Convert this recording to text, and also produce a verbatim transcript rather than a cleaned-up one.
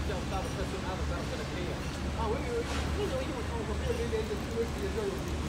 这样大的特殊，他的这样的可以啊。啊，我以为那种因为我我没有连连的，因为别人都有。